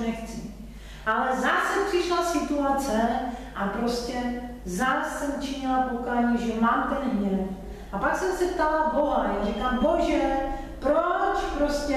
nechci. Ale zase přišla situace a prostě zase jsem činila pokání, že mám ten hněv. A pak jsem se ptala Boha, já říkám, Bože, proč prostě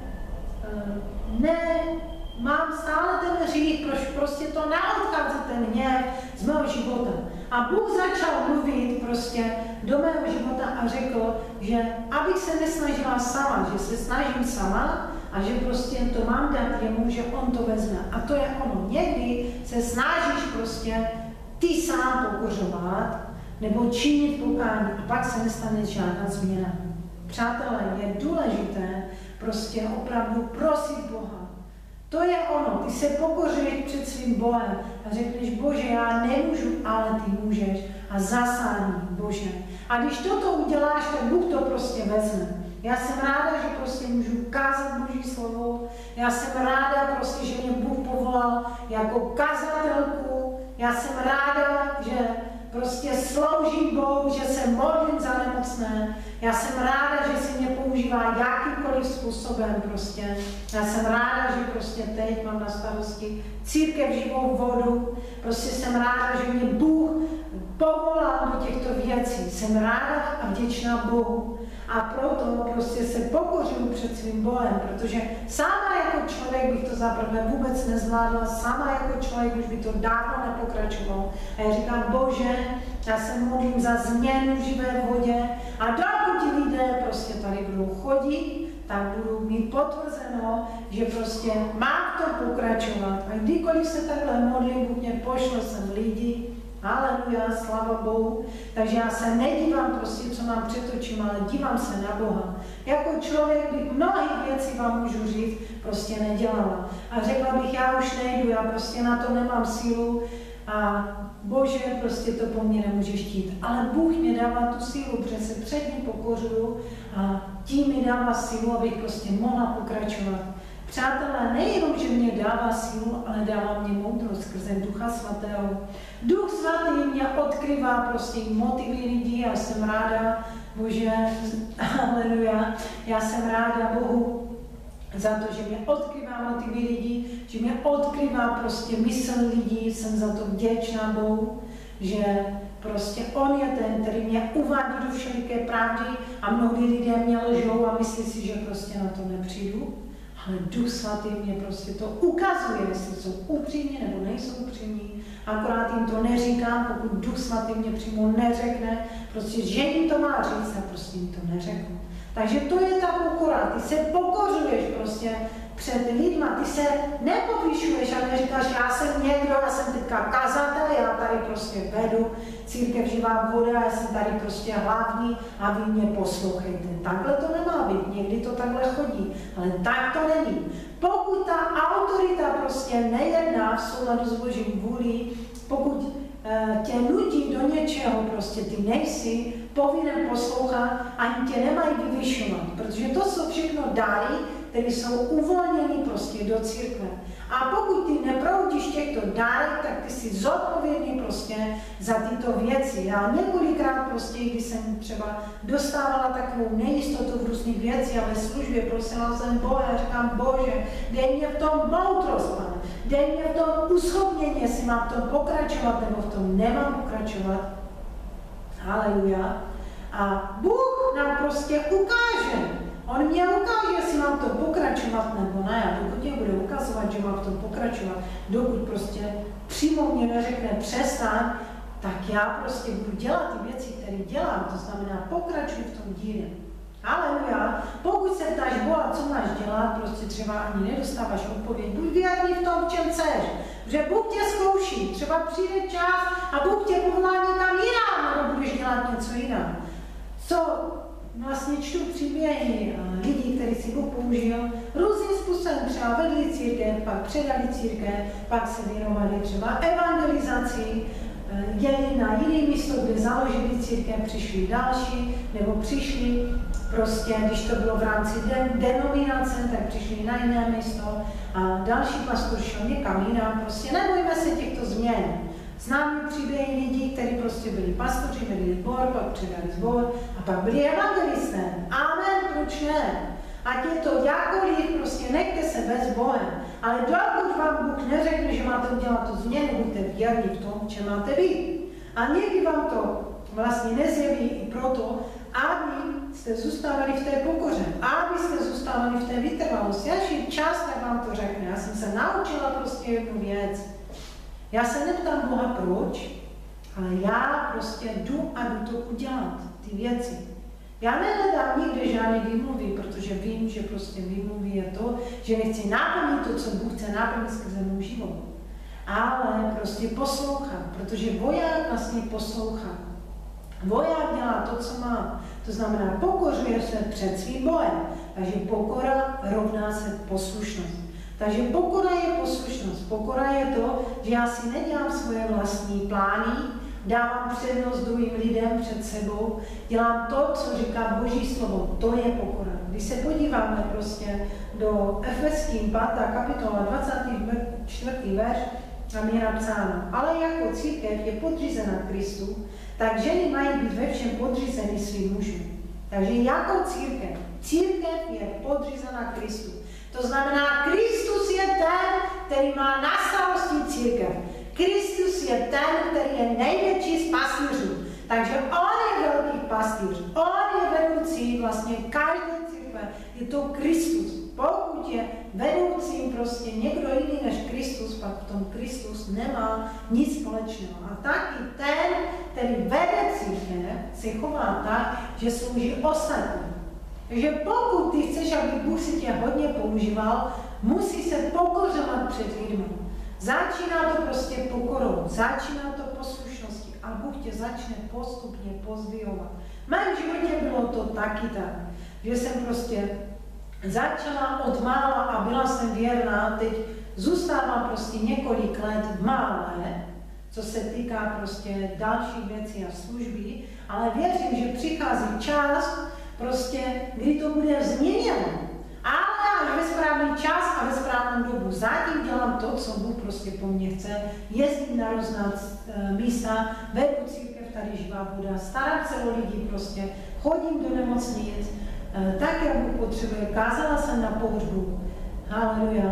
mám stále ten hřích, proč prostě to neodchází ten hněv z mého života. A Bůh začal mluvit prostě do mého života a řekl, že abych se nesnažila sama, že se snažím sama a že prostě to mám dát jemu, že on to vezme. A to je ono. Někdy se snažíš prostě ty sám pokořovat nebo činit pokání a pak se nestane žádná změna. Přátelé, je důležité prostě opravdu prosit Boha. To je ono, ty se pokořuješ před svým Bohem a řekneš, Bože, já nemůžu, ale ty můžeš a zasáhni, Bože. A když toto uděláš, tak Bůh to prostě vezme. Já jsem ráda, že prostě můžu kázat Boží slovo, já jsem ráda prostě, že mě Bůh povolal jako kazatelku, já jsem ráda, že prostě sloužím Bohu, že se modlím za nemocné. Já jsem ráda, že si mě používá jakýmkoliv způsobem prostě. Já jsem ráda, že prostě teď mám na starosti církev živou vodu. Prostě jsem ráda, že mě Bůh povolal do těchto věcí. Jsem ráda a vděčná Bohu. A proto prostě se pokořuju před svým Bohem, protože sama jako člověk bych to zaprvé vůbec nezvládla, sama jako člověk už by to dávno nepokračoval. A já říkám, Bože, já se modlím za změnu v živé vodě a dokud ti lidé prostě tady budou chodit, tak budu mít potvrzeno, že prostě mám to pokračovat. A kdykoliv se takhle modlím, Bůh mě pošle sem lidi, haleluja, sláva Bohu. Takže já se nedívám prostě, co mám před očima, ale dívám se na Boha. Jako člověk bych mnohých věcí vám můžu říct, prostě nedělala. A řekla bych, já už nejdu, já prostě na to nemám sílu a Bože, prostě to po mně nemůžeš chtít. Ale Bůh mi dává tu sílu, protože se před ním pokořuju a tím mi dává sílu, abych prostě mohla pokračovat. Přátelé, nejenom, že mě dává sílu, ale dává mě moudrost skrze Ducha Svatého. Duch Svatý mě odkrývá prostě motivy lidí, já jsem ráda, Bože, haleluja, já jsem ráda Bohu za to, že mě odkrývá motivy lidí, že mě odkrývá prostě mysl lidí, jsem za to vděčná Bohu, že prostě on je ten, který mě uvádí do všeliké pravdy a mnohdy lidé mě lžou a myslí si, že prostě na to nepřijdu. Ale Duch Svatý mě prostě to ukazuje, jestli jsou upřímní nebo nejsou upřímní. Akorát jim to neříkám, pokud Duch Svatý mě přímo neřekne, prostě, že jim to má říct, a prostě jim to neřeknu. Takže to je ta pokora, ty se pokořuješ prostě před lidma, ty se nepovyšuješ a neříkáš, já jsem někdo, já jsem teďka kazatel, já tady prostě vedu církev živá voda, já jsem tady prostě hlavní a vy mě poslouchejte. Takhle to nemá být, někdy to takhle chodí, ale tak to není. Pokud ta autorita prostě nejedná v souladu s Božím vůlí, pokud tě nutí do něčeho, prostě ty nejsi povinen poslouchat, ani tě nemají vyvyšovat, protože to jsou všechno dary, které jsou uvolněny prostě do církve. A pokud ty neproudíš těchto dárek, tak ty jsi zodpovědný prostě za tyto věci. Já několikrát prostě, když jsem třeba dostávala takovou nejistotu v různých věcí a ve službě prosila jsem Boha a říkám, Bože, dej mě v tom moudrost, Pane, dej mě v tom uschopnění, jestli mám v tom pokračovat nebo v tom nemám pokračovat. Haleluja. A Bůh nám prostě ukáže. On mě ukáže, jestli mám to pokračovat nebo ne. A dokud mě bude ukazovat, že mám v tom pokračovat, dokud prostě přímo mě neřekne přestaň, tak já prostě budu dělat ty věci, které dělám. To znamená, pokračuj v tom díle. Haleluja. Pokud se ptáš Boha, co máš dělat, prostě třeba ani nedostáváš odpověď. Buď věrný v tom, v čem chceš. Protože Bůh tě zkouší. Třeba přijde čas a Bůh tě povolá někam jinam, nebo budeš dělat něco jiného. Co vlastně čtu příběhy lidí, který si Bůh použil různým způsobem, třeba vedli církev, pak předali církev, pak se věnovali třeba evangelizaci, jeli na jiné místo, kde založili církev, přišli další, nebo přišli prostě, když to bylo v rámci denominace, tak přišli na jiné místo a další pastor šel někam jinam, prostě nebojíme se těchto změn. Znám příběhy lidí, kteří prostě byli pastoři, vedli sbor, pak předali sbor a pak byli evangelisté. Amen, proč ne? Ať je to jakkoliv, prostě nechte se bez Bohem. Ale dokud vám Bůh neřekne, že máte udělat tu změnu, buďte věrní v tom, že máte být. A někdy vám to vlastně nezjeví i proto, aby jste zůstávali v té pokoře, abyste zůstávali v té vytrvalosti. Až je čas, tak vám to řekne. Já jsem se naučila prostě jednu věc. Já se neptám Boha proč, ale já prostě jdu a jdu to udělat, ty věci. Já nehledám nikde žádné výmluvy, protože vím, že prostě výmluvy je to, že nechci naplnit to, co Bůh chce naplnit skrze můj život. Ale prostě poslouchám, protože voják vlastně poslouchá. Voják dělá to, co má. To znamená, pokořuje se před svým bojem. Takže pokora rovná se poslušnost. Takže pokora je poslušnost. Pokora je to, že já si nedělám svoje vlastní plány, dávám přednost druhým lidem před sebou, dělám to, co říká Boží slovo. To je pokora. Když se podíváme prostě do Efeským 5. kapitola 24. verš, tam je napsáno, ale jako církev je podřízena Kristu, tak ženy mají být ve všem podřízeny svým mužům. Takže jako církev je podřízena Kristu. To znamená, Kristus je ten, který má na starosti církev. Kristus je ten, který je největší z pastýřů. Takže on je velký pastýř. On je vedoucí vlastně každé církve. Je to Kristus. Pokud je vedoucím prostě někdo jiný než Kristus, pak v tom Kristus nemá nic společného. A taky ten, který vede církev, se chová tak, že slouží ostatním. Takže pokud ty chceš, aby Bůh si tě hodně používal, musí se pokořovat před lidmi. Začíná to prostě pokorou, začíná to poslušností a Bůh tě začne postupně pozdvihovat. V mém životě bylo to taky tak, že jsem prostě začala od mála a byla jsem věrná, teď zůstávám prostě několik let v Malé, co se týká prostě dalších věcí a služby, ale věřím, že přichází čas, prostě, kdy to bude změněno. Ale až ve správný čas a ve správnou dobu. Zatím dělám to, co Bůh prostě po mně chce. Jezdím na různá místa, vedu církev, tady živá voda, starám se o lidi prostě, chodím do nemocnic, tak, jak Bůh potřebuje. Kázala jsem na pohřbu. Haleluja.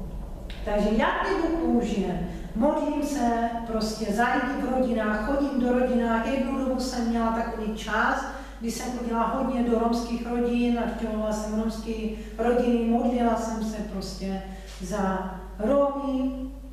Takže jak mě Bůh použije? Modlím se prostě za lidi v rodinách, chodím do rodinách. Jednu dobu jsem měla takový čas, když jsem chodila hodně do romských rodin, navštěvovala jsem romské rodiny, modlila jsem se prostě za Romy.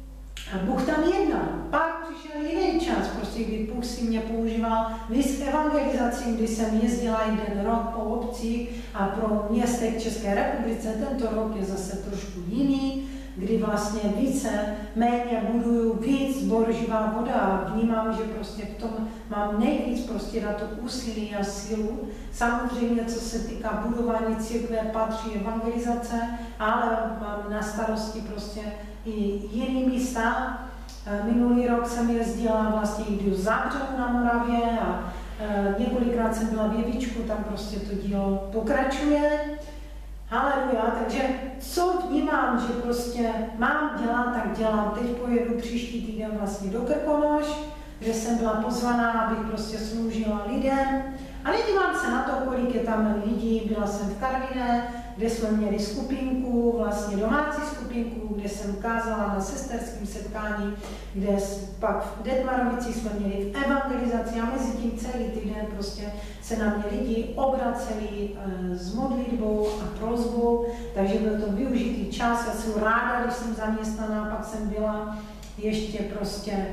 A Bůh tam jednal. Pak přišel jiný čas, prostě, kdy Bůh si mě používal v evangelizaci, kdy jsem jezdila jeden rok po obcích a pro městech České republice. Tento rok je zase trošku jiný, kdy vlastně více, méně buduju víc sbor Živá voda a vnímám, že prostě v tom mám nejvíc prostě na to úsilí a sílu. Samozřejmě, co se týká budování církve, patří evangelizace, ale mám na starosti prostě i jiný místa. Minulý rok jsem jezdila vlastně i do Zábřehu na Moravě a několikrát jsem byla v Jevičku, tam prostě to dílo pokračuje. Haleluja, takže co vnímám, že prostě mám dělat, tak dělám. Teď pojedu příští týden vlastně do Krkonoš, kde jsem byla pozvaná, abych prostě sloužila lidem. A nedívám se na to, kolik je tam lidí. Byla jsem v Karviné, kde jsme měli skupinku, vlastně domácí skupinku, kde jsem kázala na sesterském setkání, kde pak v Detmarovicích jsme měli v evangelizaci a mezi tím celý týden prostě se na mě lidi obraceli s modlitbou a prosbou, takže byl to využitý čas. Já jsem ráda, když jsem zaměstnaná, pak jsem byla ještě prostě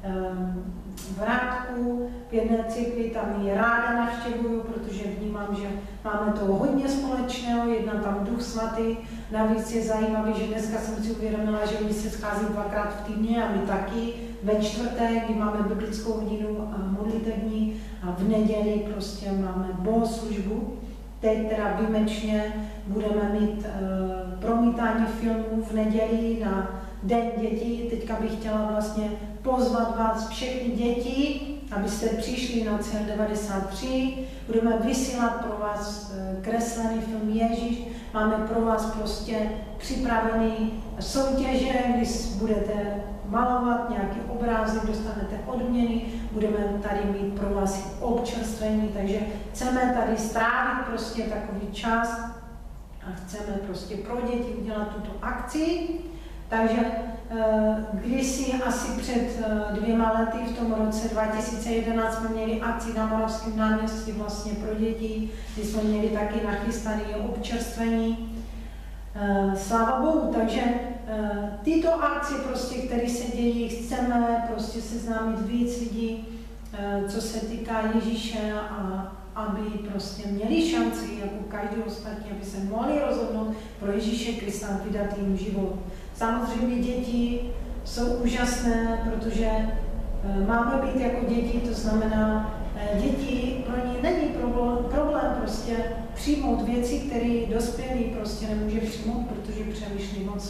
v Rádku, v jedné církvi, tam ji ráda navštěvuju, protože vnímám, že máme toho hodně společného, jedná tam Duch svatý. Navíc je zajímavé, že dneska jsem si uvědomila, že oni se schází 2krát v týdně a my taky. Ve čtvrtek, kdy máme biblickou hodinu a modlitevní a v neděli prostě máme bohoslužbu. Teď teda výjimečně budeme mít promítání filmů v neděli na Den dětí. Teďka bych chtěla vlastně pozvat vás všechny děti, abyste přišli na cel 93. Budeme vysílat pro vás kreslený film Ježíš. Máme pro vás prostě připravený soutěže, když budete malovat nějaký obrázek, dostanete odměny, budeme tady mít pro vás občerstvení, takže chceme tady strávit prostě takový čas a chceme prostě pro děti udělat tuto akci. Takže kdysi asi před 2 lety, v tom roce 2011, jsme měli akci na Moravském náměstí vlastně pro děti, kdy jsme měli taky nachystané občerstvení. Sláva Bohu, takže tyto akce, prostě, které se dějí, chceme prostě seznámit víc lidí, co se týká Ježíše, a aby prostě měli šanci, jako každý ostatní, aby se mohli rozhodnout pro Ježíše Krista a vydat jim život. Samozřejmě děti jsou úžasné, protože máme být jako děti, to znamená, děti, pro ně není problém prostě přijmout věci, které dospělí prostě nemůže přijmout, protože přemýšlí moc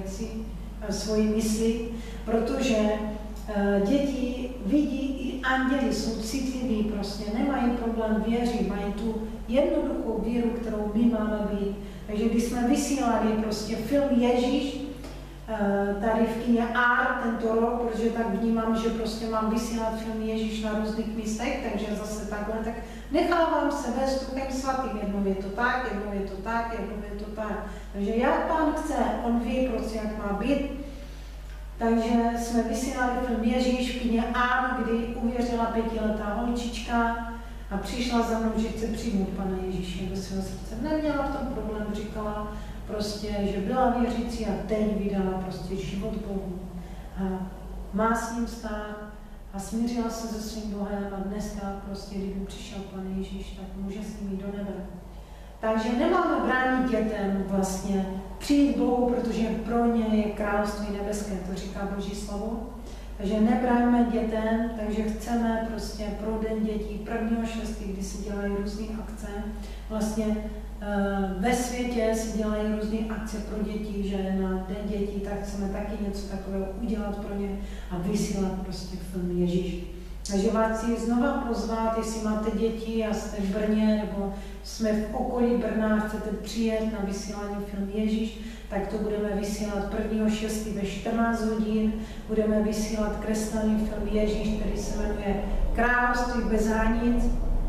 svoji mysli, protože děti vidí i anděli, jsou citliví, prostě nemají problém, věří, mají tu jednoduchou víru, kterou my máme být. Takže když jsme vysílali prostě film Ježíš, tady v kině Art tento rok, protože tak vnímám, že prostě mám vysílat film Ježíš na různých místech, takže zase takhle, tak nechávám se vést Duchem Svatým, jednou je to tak, jednou je to tak, jednou je to tak. Takže jak Pán chce, on ví prostě, jak má být. Takže jsme vysílali film Ježíš v kině Art, kdy uvěřila 5letá holčička a přišla za mnou, že chce přijmout Pana Ježíše do svého srdce. Neměla v tom problém, říkala prostě, že byla věřící a teď vydala prostě život Bohu. A má s ním stát a smířila se se svým Bohem a dneska prostě, kdyby přišel Pan Ježíš, tak může s ním jít do nebe. Takže nemáme bránit dětem vlastně přijít Bohu, protože pro ně je království nebeské, to říká Boží slovo. Takže nebráníme dětem, takže chceme prostě pro Den dětí 1.6., kdy se dělají různé akce. Vlastně ve světě se dělají různé akce pro děti, že na Den dětí, tak chceme taky něco takového udělat pro ně a vysílat prostě film Ježíš. Takže vás chci znova pozvat, jestli máte děti a jste v Brně, nebo jsme v okolí Brna, chcete přijet na vysílání film Ježíš, tak to budeme vysílat 1.6. ve 14 hodin. Budeme vysílat kreslený film Ježíš, který se jmenuje Království bez hranic.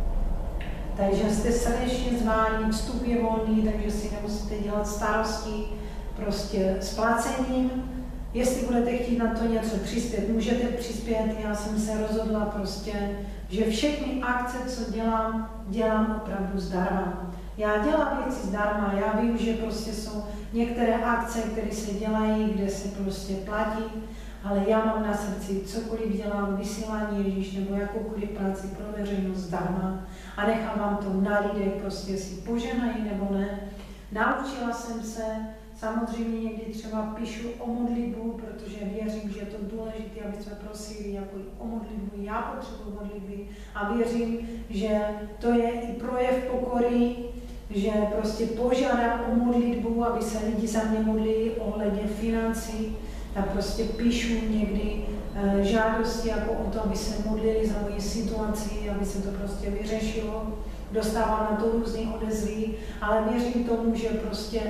Takže jste srdečně zváni, vstup je volný, takže si nemusíte dělat starosti prostě s placením. Jestli budete chtít na to něco přispět, můžete přispět. Já jsem se rozhodla prostě, že všechny akce, co dělám opravdu zdarma. Já dělám věci zdarma, já vím, že prostě jsou některé akce, které se dělají, kde se prostě platí, ale já mám na srdci, cokoliv dělám, vysílání Ježíš nebo jakoukoliv práci pro veřejnost zdarma a nechávám to na lidech, prostě jestli poženají nebo ne. Naučila jsem se, samozřejmě někdy třeba píšu o modlitbu, protože věřím, že je to důležité, aby jsme prosili jako o modlitbu, já potřebuji modlitby a věřím, že to je i projev pokory, že prostě požádám o modlitbu, aby se lidi za mě modlili ohledně financí, tak prostě píšu někdy žádosti jako o to, aby se modlili za moji situaci, aby se to prostě vyřešilo. Dostávám na to různé odezvy, ale věřím tomu, že prostě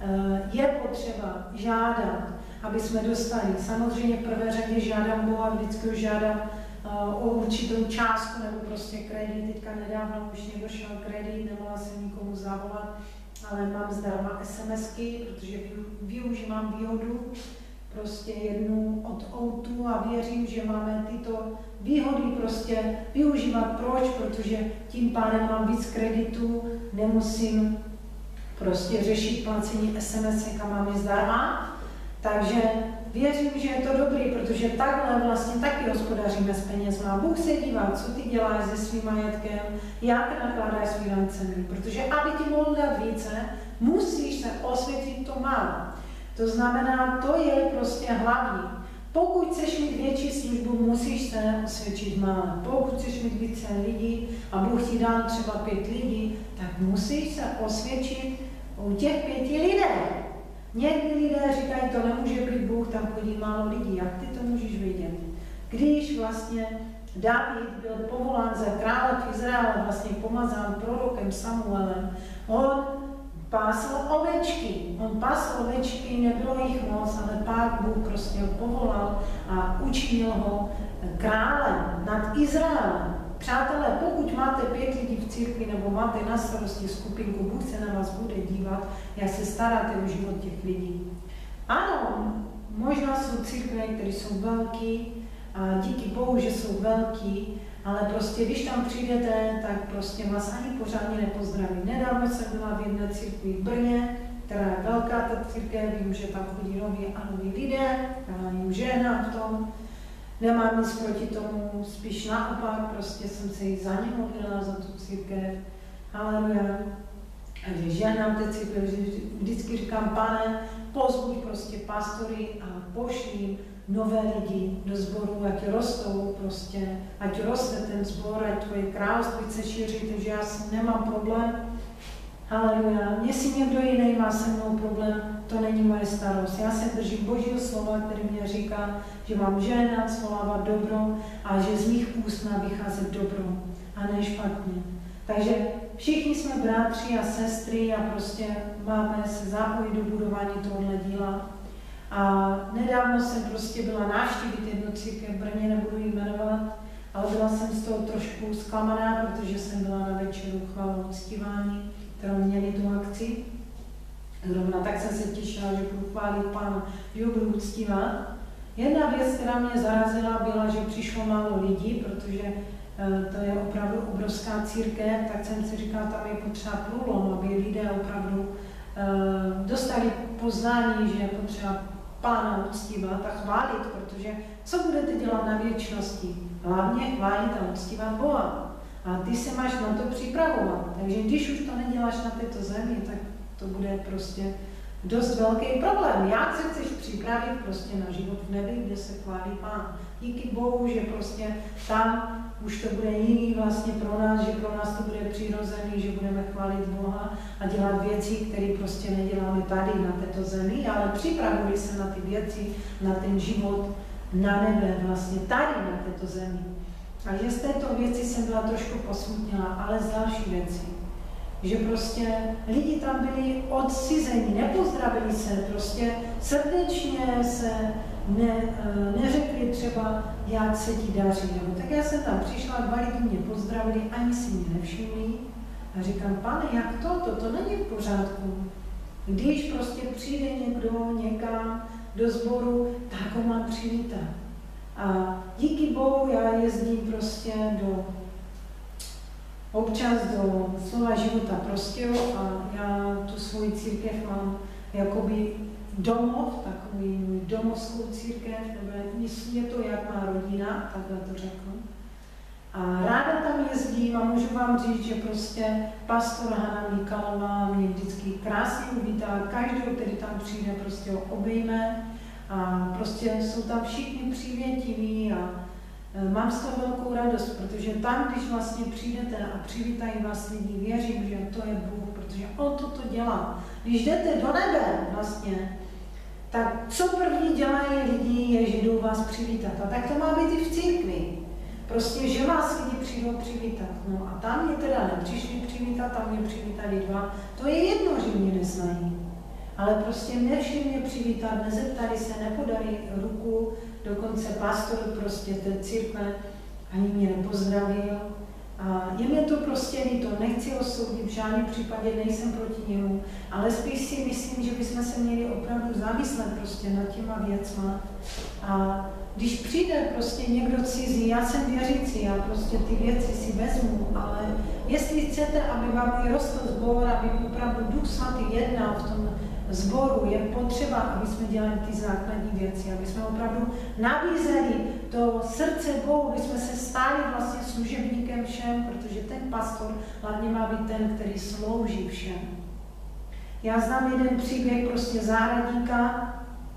je potřeba žádat, aby jsme dostali. Samozřejmě v prvé řadě žádám Boha, vždycky už žádám o určitou částku nebo prostě kredit. Teďka nedávno už mě došel kredit, nemohla jsem nikomu zavolat, ale mám zdarma SMSky, protože využívám výhodu, prostě jednu od O2 a věřím, že máme tyto výhody prostě využívat. Proč? Protože tím pádem mám víc kreditu, nemusím prostě řešit placení SMS, kam mám je zdarma. Takže věřím, že je to dobrý, protože takhle vlastně taky hospodaříme s penězma. Bůh se dívá, co ty děláš se svým majetkem, jak nakládáš s financemi, protože aby ti mohl dát více, musíš se osvětit to málo. To znamená, to je prostě hlavní. Pokud chceš mít větší službu, musíš se osvědčit málo. Pokud chceš mít více lidí a Bůh ti dá třeba 5 lidí, tak musíš se osvědčit u těch 5 lidí. Někdy lidé říkají, to nemůže být Bůh, tam chodí málo lidí. Jak ty to můžeš vědět? Když vlastně David byl povolán za krále v Izraele, vlastně pomazán prorokem Samuelem, on pásl ovečky. On pásl ovečky, nebylo jich moc, ale pak Bůh prostě ho povolal a učinil ho králem nad Izraelem. Přátelé, pokud máte 5 lidí v církvi nebo máte na starosti skupinku, Bůh se na vás bude dívat, jak se staráte o život těch lidí. Ano, možná jsou církve, které jsou velký a díky Bohu, že jsou velký, ale prostě když tam přijdete, tak prostě vás ani pořádně nepozdraví. Nedávno jsem byla v jedné církvi v Brně, která je velká ta církev, vím, že tam chodí noví lidé, já jim žena v tom, nemám nic proti tomu, spíš naopak, prostě jsem se jí za ně modlila, za tu církev, haleluja. A že žena v té církvi, vždycky říkám, Pane, pozbuď prostě pastory a pošli jim nové lidi do sboru, ať rostou prostě, ať roste ten sbor, ať tvoje království se šíří, takže já s tím nemám problém. Haleluja. Jestli někdo jiný má se mnou problém, to není moje starost. Já se držím Božího slova, který mě říká, že mám žehnat, svolávat dobro a že z mých úst má vycházet dobro a ne špatně. Takže všichni jsme bratři a sestry a prostě máme se zapojit do budování tohohle díla. A nedávno jsem prostě byla návštívit jednu církev v Brně, nebudu ji jmenovat, ale byla jsem z toho trošku zklamaná, protože jsem byla na večeru chvály uctívání, kterou měli tu akci. Zrovna tak jsem se těšila, že budu chválit Pána, že ho budu uctívat. Jedna věc, která mě zarazila, byla, že přišlo málo lidí, protože to je opravdu obrovská církev, tak jsem si říkala, tam je potřeba průlom, aby lidé opravdu dostali poznání, že je potřeba Pána uctívat a chválit, protože co budete dělat na věčnosti? Hlavně chválit a uctívat Boha. A ty se máš na to připravovat. Takže když už to neděláš na této zemi, tak to bude prostě dost velký problém. Jak se chceš připravit prostě na život v nebi, kde se chválí Pán? Díky Bohu, že prostě tam už to bude jiný vlastně pro nás, že pro nás to bude přirozený, že budeme chválit Boha a dělat věci, které prostě neděláme tady na této zemi, ale připravuji se na ty věci, na ten život na nebe, vlastně tady na této zemi. A že z této věci jsem byla trošku posmutněla, ale z další věci. Že prostě lidi tam byli odcizení, nepozdravili se, prostě srdečně se neřekli třeba, jak se ti daří. Tak já jsem tam přišla, 2 lidi mě pozdravili, ani si mě nevšimli. A říkám, Pane, jak to není v pořádku. Když prostě přijde někdo někam do sboru, tak ho mám přivítat. A díky Bohu já jezdím prostě občas do Slova života Prostějov a já tu svoji církev mám jakoby domov, takový můj domovskou církev, je to jak má rodina, takhle to řeknu. A ráda tam jezdím a můžu vám říct, že prostě pastor Hana Mikalová mě vždycky krásně uvítá, každého, který tam přijde, prostě ho obejme a prostě jsou tam všichni přívětiví a mám z toho velkou radost, protože tam, když vlastně přijdete a přivítají vás lidi, věřím, že to je Bůh, protože On toto dělá. Když jdete do nebe vlastně, tak co první dělají lidi, je, že jdou vás přivítat. A tak to má být i v církvi. Prostě, že vás lidi přijdou přivítat. No a tam mě teda nepřišli přivítat, tam mě přivítali 2. To je jedno, že mě neznají. Ale prostě nevšli mě přivítat, nezeptali se, nepodali ruku, dokonce pastor prostě té církve ani mě nepozdravil. A je mě to prostě líto, nechci ho soudit, v žádném případě nejsem proti němu, ale spíš si myslím, že bychom se měli opravdu zamyslet prostě nad těma věcma. A když přijde prostě někdo cizí, já jsem věřící, já prostě ty věci si vezmu, ale jestli chcete, aby vám i rostl sbor, aby opravdu Duch Svatý jednal v tom sboru, je potřeba, aby jsme dělali ty základní věci, aby jsme opravdu nabízeli to srdce Bohu, aby jsme se stali vlastně služebníkem všem, protože ten pastor hlavně má být ten, který slouží všem. Já znám jeden příběh prostě zahradníka,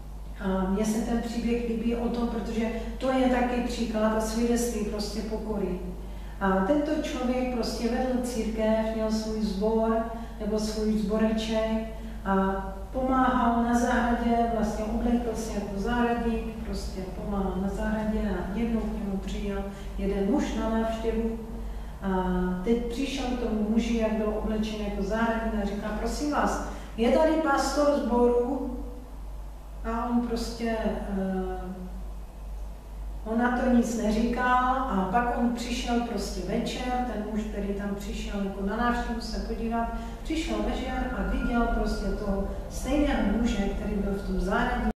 a mně se ten příběh líbí o tom, protože to je taky příklad a svědectví prostě pokory. A tento člověk prostě vedl církev, měl svůj sbor nebo svůj sboreček a pomáhal na zahradě, vlastně oblékl se jako zahradník, prostě pomáhal na zahradě a jednou k němu přijel jeden muž na návštěvu. A teď přišel k tomu muži, jak byl oblečen jako zahradník a říká, prosím vás, je tady pastor sboru? A on prostě, on na to nic neříkal a pak on přišel prostě večer, ten muž, který tam přišel jako na návštěvu se podívat, přišel večer a viděl prostě toho stejného muže, který byl v tom zahradí.